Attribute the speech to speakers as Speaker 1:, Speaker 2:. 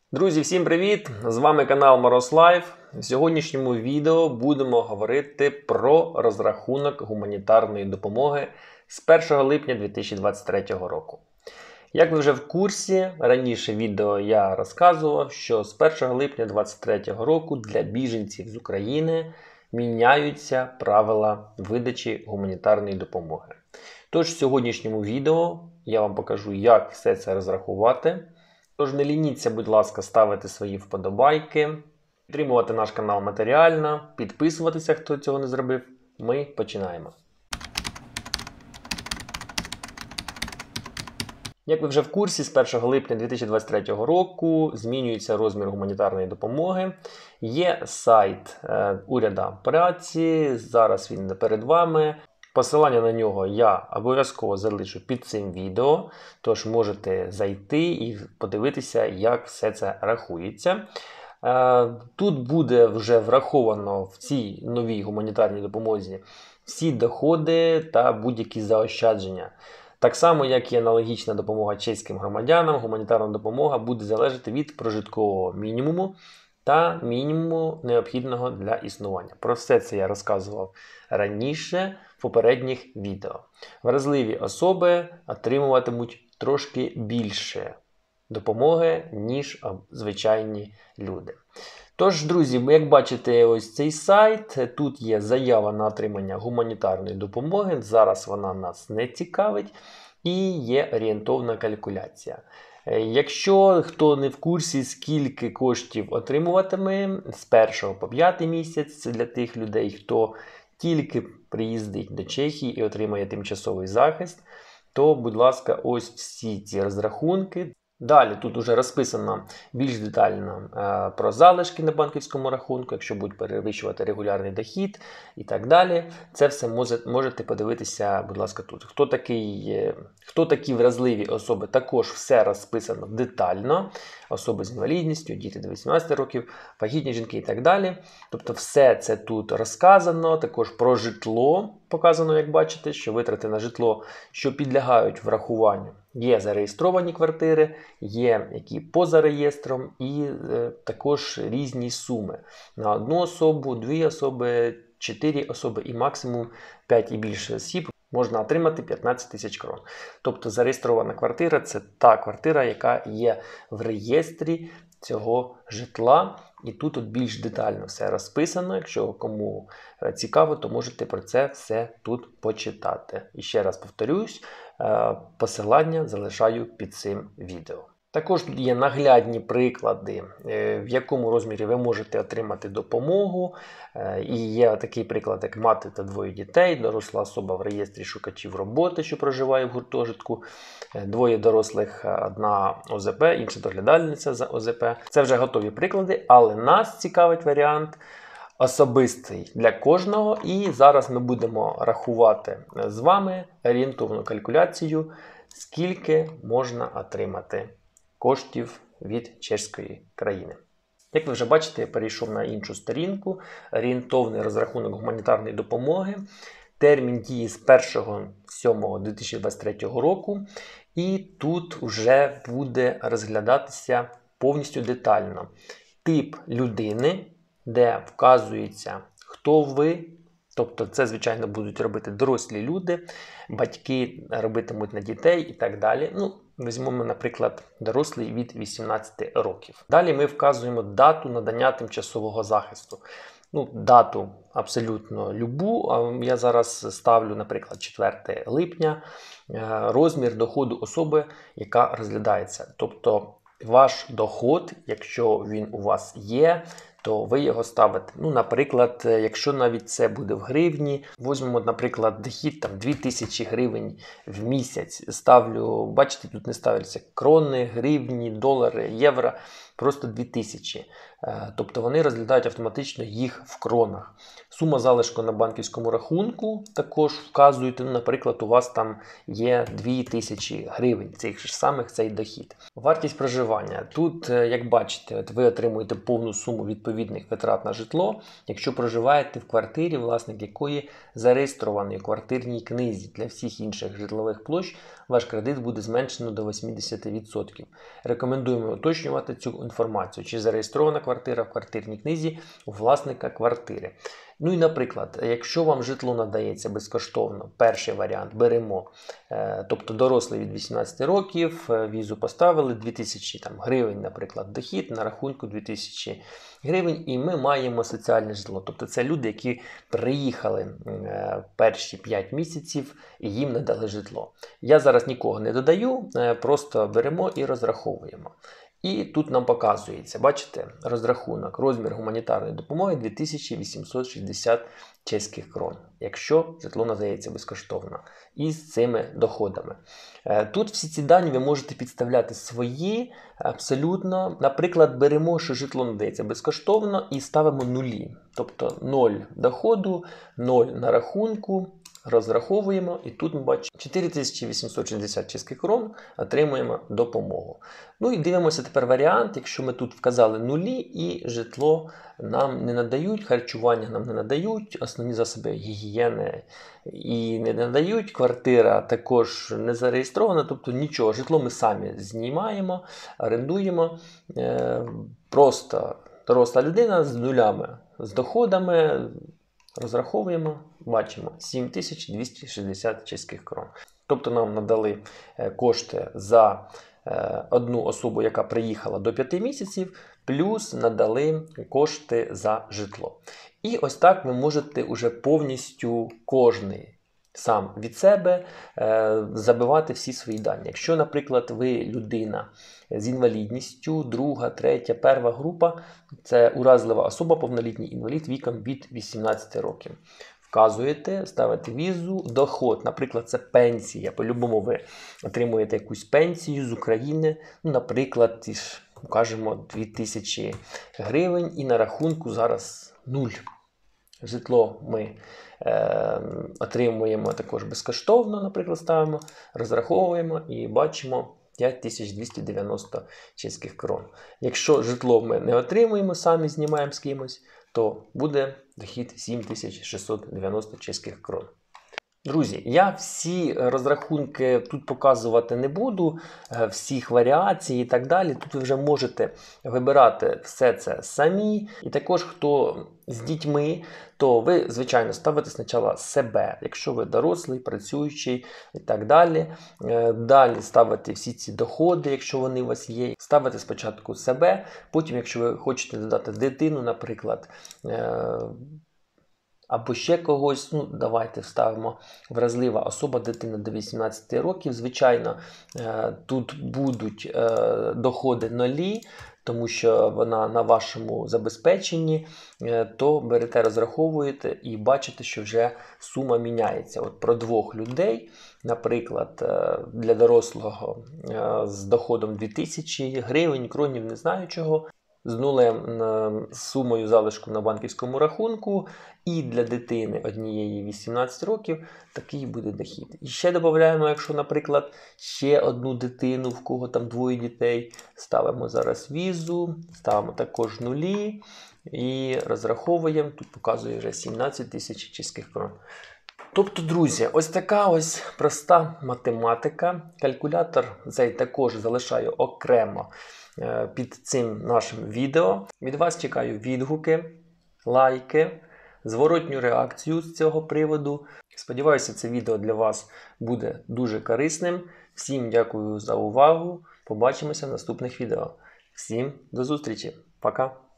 Speaker 1: Друзі, всім привіт! З вами канал Мороз Лайф. В сьогоднішньому відео будемо говорити про розрахунок гуманітарної допомоги з 1 липня 2023 року. Як ви вже в курсі, раніше відео я розказував, що з 1 липня 2023 року для біженців з України міняються правила видачі гуманітарної допомоги. Тож в сьогоднішньому відео я вам покажу, як все це розрахувати. Тож не лініться, будь ласка, ставити свої вподобайки, підтримувати наш канал матеріально, підписуватися, хто цього не зробив. Ми починаємо. Як ви вже в курсі, з 1 липня 2023 року змінюється розмір гуманітарної допомоги. Є сайт уряду праці, зараз він перед вами. Посилання на нього я обов'язково залишу під цим відео, тож можете зайти і подивитися, як все це рахується. Тут буде вже враховано в цій новій гуманітарній допомозі всі доходи та будь-які заощадження. Так само, як і аналогічна допомога чеським громадянам, гуманітарна допомога буде залежати від прожиткового мінімуму та мінімуму необхідного для існування. Про все це я розказував раніше в попередніх відео. Вразливі особи отримуватимуть трошки більше допомоги, ніж звичайні люди. Тож, друзі, як бачите, ось цей сайт, тут є заява на отримання гуманітарної допомоги, зараз вона нас не цікавить, і є орієнтовна калькуляція. Якщо хто не в курсі, скільки коштів отримуватиме з 1 по 5 місяць для тих людей, хто тільки приїздить до Чехії і отримає тимчасовий захист, то, будь ласка, ось всі ці розрахунки. Далі тут вже розписано більш детально про залишки на банківському рахунку, якщо будуть перевищувати регулярний дохід і так далі. Це все можете подивитися, будь ласка, тут. Хто такі вразливі особи, також все розписано детально. Особи з інвалідністю, діти до 18 років, вагітні жінки і так далі. Тобто все це тут розказано. Також про житло показано, як бачите, що витрати на житло, що підлягають врахуванню. Є зареєстровані квартири, є які поза реєстром і також різні суми. На одну особу, 2 особи, 4 особи і максимум 5 і більше осіб можна отримати 15 тисяч крон. Тобто зареєстрована квартира – це та квартира, яка є в реєстрі цього житла. І тут більш детально все розписано. Якщо кому цікаво, то можете про це все тут почитати. І ще раз повторюсь, посилання залишаю під цим відео. Також тут є наглядні приклади, в якому розмірі ви можете отримати допомогу. І є такий приклад, як мати та 2 дітей, доросла особа в реєстрі шукачів роботи, що проживає в гуртожитку, 2 дорослих, 1 ОЗП, інша доглядальниця за ОЗП. Це вже готові приклади, але нас цікавить варіант особистий для кожного. І зараз ми будемо рахувати з вами орієнтовну калькуляцію, скільки можна отримати коштів від чеської країни. Як ви вже бачите, я перейшов на іншу сторінку. Орієнтовний розрахунок гуманітарної допомоги. Термін дії з 1.7.2023 року. І тут вже буде розглядатися повністю детально тип людини, де вказується, хто ви. Тобто це, звичайно, будуть робити дорослі люди, батьки робитимуть на дітей і так далі. Візьмемо, наприклад, дорослий від 18 років. Далі ми вказуємо дату надання тимчасового захисту. Дату абсолютно любу. Я зараз ставлю, наприклад, 4 липня. Розмір доходу особи, яка розглядається. Тобто ваш доход, якщо він у вас є, то ви його ставите. Наприклад, якщо навіть це буде в гривні, візьмемо, наприклад, дохід 2000 гривень в місяць. Ставлю, бачите, тут не ставляться крони, гривні, долари, євро, просто 2000. Тобто вони розглядають автоматично їх в кронах. Сума залишку на банківському рахунку також вказуєте, наприклад, у вас там є 2000 гривень, цих ж самих цей дохід. Вартість проживання. Тут, як бачите, ви отримуєте повну суму відповідних витрат на житло, якщо проживаєте в квартирі, власник якої зареєстрований у квартирній книзі. Для всіх інших житлових площ ваш кредит буде зменшено до 80%. Рекомендуємо уточнювати цю інформацію, чи зареєстрована квартира в квартирній книзі у власника квартири. Ну і, наприклад, якщо вам житло надається безкоштовно, перший варіант беремо, тобто дорослий від 18 років, візу поставили, 2000 гривень, наприклад, дохід, на рахунку 2000 гривень, і ми маємо соціальне житло. Тобто це люди, які приїхали перші 5 місяців і їм надали житло. Я зараз нікого не додаю, просто беремо і розраховуємо. І тут нам показується, бачите, розрахунок, розмір гуманітарної допомоги 2860 чеських крон, якщо житло надається безкоштовно, і з цими доходами. Тут всі ці дані ви можете підставляти свої, абсолютно. Наприклад, беремо, що житло надається безкоштовно і ставимо нулі. Тобто 0 доходу, 0 на рахунку. Розраховуємо, і тут ми бачимо 4860 чеських крон, отримуємо допомогу. Ну і дивимося тепер варіант, якщо ми тут вказали нулі і житло нам не надають, харчування нам не надають, основні засоби гігієни і не надають, квартира також не зареєстрована, тобто нічого, житло ми самі знімаємо, орендуємо, просто доросла людина з нулями, з доходами, розраховуємо, бачимо 7260 чеських крон. Тобто нам надали кошти за одну особу, яка приїхала до 5 місяців, плюс надали кошти за житло. І ось так ви можете уже повністю кожний сам від себе забивати всі свої дані. Якщо, наприклад, ви людина з інвалідністю, друга, третя, перша група, це уразлива особа, повнолітній інвалід віком від 18 років. Вказуєте, ставите візу, доход, наприклад, це пенсія. По-любому ви отримуєте якусь пенсію з України, ну, наприклад, кажемо 2000 гривень і на рахунку зараз 0. Житло ми отримуємо також безкоштовно, наприклад, ставимо, розраховуємо і бачимо 5290 чеських крон. Якщо житло ми не отримуємо, самі знімаємо з кимось, то буде дохід 7690 чеських крон. Друзі, я всі розрахунки тут показувати не буду, всіх варіацій і так далі. Тут ви вже можете вибирати все це самі. І також, хто з дітьми, то ви, звичайно, ставите спочатку себе, якщо ви дорослий, працюючий і так далі. Далі ставите всі ці доходи, якщо вони у вас є. Ставите спочатку себе, потім, якщо ви хочете додати дитину, наприклад, або ще когось, ну давайте вставимо вразлива особа, дитина до 18 років. Звичайно, тут будуть доходи нулі, тому що вона на вашому забезпеченні, то берете, розраховуєте і бачите, що вже сума міняється. От про 2 людей, наприклад, для дорослого з доходом 2000 гривень, кронів, не знаю чого, з нулем сумою залишку на банківському рахунку, і для дитини однієї 18 років такий буде дохід. І ще додаємо, якщо, наприклад, ще одну дитину, в кого там 2 дітей, ставимо зараз візу, ставимо також нулі і розраховуємо, тут показує вже 17 тисяч чеських крон. Тобто, друзі, ось така ось проста математика. Калькулятор цей також залишаю окремо під цим нашим відео. Від вас чекаю відгуки, лайки, зворотню реакцію з цього приводу. Сподіваюся, це відео для вас буде дуже корисним. Всім дякую за увагу. Побачимося в наступних відео. Всім до зустрічі. Пока!